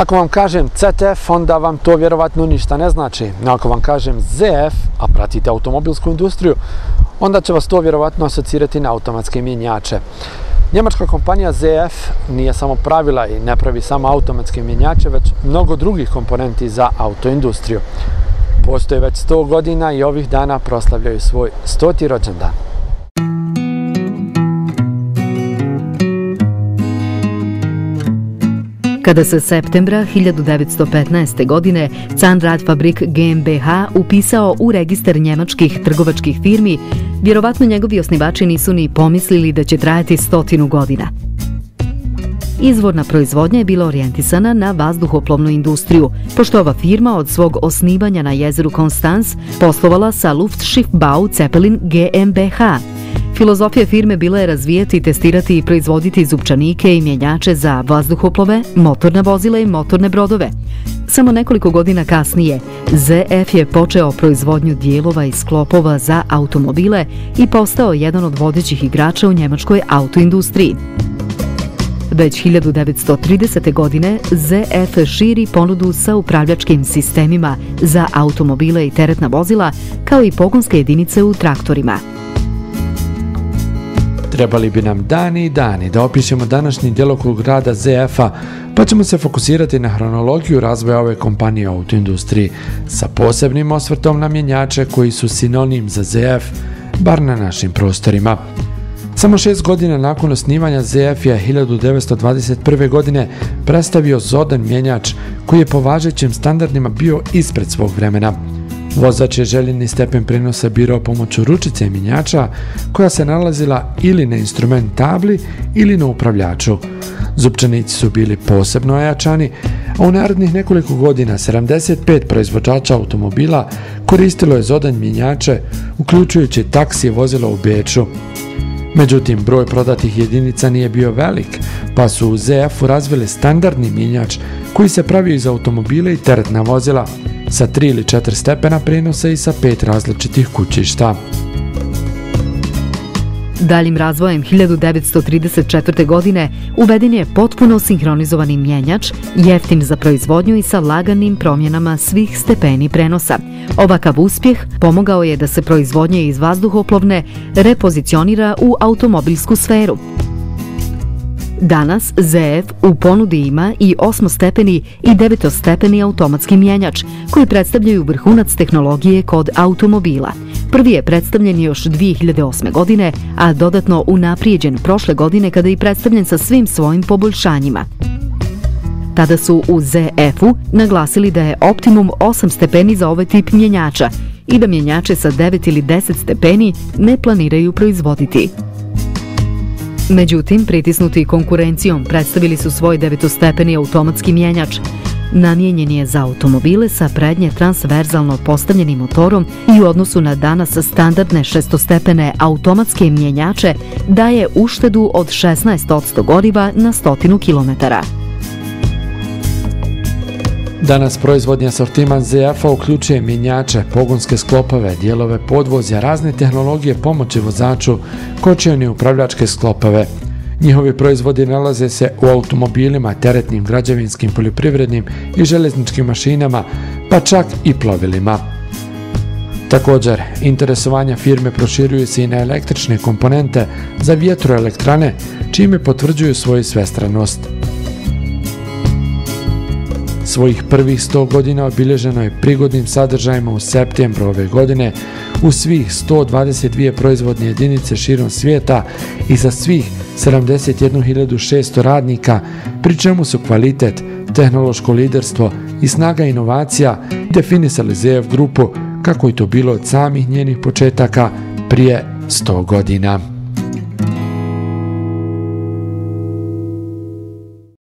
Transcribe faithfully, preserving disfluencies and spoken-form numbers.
Ako vam kažem C T F, onda vam to vjerovatno ništa ne znači. Ako vam kažem Z F, a pratite automobilsku industriju, onda će vas to vjerovatno asocirati na automatske mjenjače. Njemačka kompanija Z F nije samo pravila i ne pravi samo automatske mjenjače, već mnogo drugih komponenti za autoindustriju. Postoje već sto godina i ovih dana proslavljaju svoj stoti rođendan. Kada se septembra hiljadu devetsto petnaeste. godine Zahnradfabrik GmbH upisao u registar njemačkih trgovačkih firmi, vjerovatno njegovi osnivači nisu ni pomislili da će trajati stotinu godina. Izvorna proizvodnja je bila orijentisana na vazduhoplovnu industriju, pošto ova firma od svog osnivanja na jezeru Konstanz poslovala sa Luftschiffbau Zeppelin GmbH. Filozofija firme bila je razvijati, testirati i proizvoditi zupčanike i mjenjače za vazduhoplove, motorna vozila i motorne brodove. Samo nekoliko godina kasnije, Z F je počeo proizvodnju dijelova i sklopova za automobile i postao jedan od vodećih igrača u njemačkoj autoindustriji. Već hiljadu devetsto tridesete. godine Z F širi ponudu sa upravljačkim sistemima za automobile i teretna vozila, kao i pogonske jedinice u traktorima. Trebali bi nam dani i dani da opišemo današnji djelokrug rada Z F-a, pa ćemo se fokusirati na hronologiju razvoja ove kompanije u autoindustriji, sa posebnim osvrtom na mjenjače koji su sinonim za Z F, bar na našim prostorima. Samo šest godina nakon osnivanja Z F je hiljadu devetsto dvadeset prve. godine predstavio Zoden mjenjač koji je po važećim standardima bio ispred svog vremena. Vozač je željeni stepen prenosa birao pomoću ručice mjenjača koja se nalazila ili na instrument tabli ili na upravljaču. Zupčanici su bili posebno ojačani, a u narednih nekoliko godina sedamdeset pet proizvođača automobila koristilo je Zoden mjenjače, uključujući taksi vozila u Beču. Međutim, broj prodatih jedinica nije bio velik, pa su u Z F-u razvili standardni mjenjač koji se pravio iz automobila i teretna vozila, sa tri ili četiri stepena prenosa i sa pet različitih kućišta. Daljim razvojem hiljadu devetsto trideset četvrte. godine uveden je potpuno sinhronizovani mjenjač, jeftin za proizvodnju i sa laganim promjenama svih stepeni prenosa. Ovakav uspjeh pomogao je da se proizvodnja iz vazduhoplovne repozicionira u automobilsku sferu. Danas Z F u ponudi ima i osmostepeni i devetostepeni automatski mjenjač, koji predstavljaju vrhunac tehnologije kod automobila. Prvi je predstavljen još dvije hiljade osme. godine, a dodatno unaprijeđen prošle godine kada je predstavljen sa svim svojim poboljšanjima. Tada su u Z F-u naglasili da je optimum osam stepeni za ovaj tip mjenjača i da mjenjače sa devet ili deset stepeni ne planiraju proizvoditi. Međutim, pritisnuti konkurencijom, predstavili su svoj devetostepeni automatski mjenjač. Namijenjen je za automobile sa prednje transverzalno postavljenim motorom i u odnosu na danas standardne šestostepene automatske mjenjače daje uštedu od šesnaest posto goriva na stotinu kilometara. Danas proizvodni asortiman Z F-a uključuje mjenjače, pogonske sklopove, dijelove podvozja, razne tehnologije pomoći vozaču, kočione upravljačke sklopove. Njihovi proizvodi nalaze se u automobilima, teretnim, građevinskim, poljoprivrednim i željezničkim mašinama, pa čak i plovilima. Također, interesovanja firme proširuju se i na električne komponente za vjetroelektrane, čime potvrđuju svoju svestranost. Svojih prvih sto godina obilježeno je prigodnim sadržajima u septembru ove godine u svih sto dvadeset dvije proizvodne jedinice širom svijeta i za svih sedamdeset jednu hiljadu šesto radnika, pri čemu su kvalitet, tehnološko liderstvo i snaga inovacija definisali Z F grupu kako je to bilo od samih njenih početaka prije sto godina.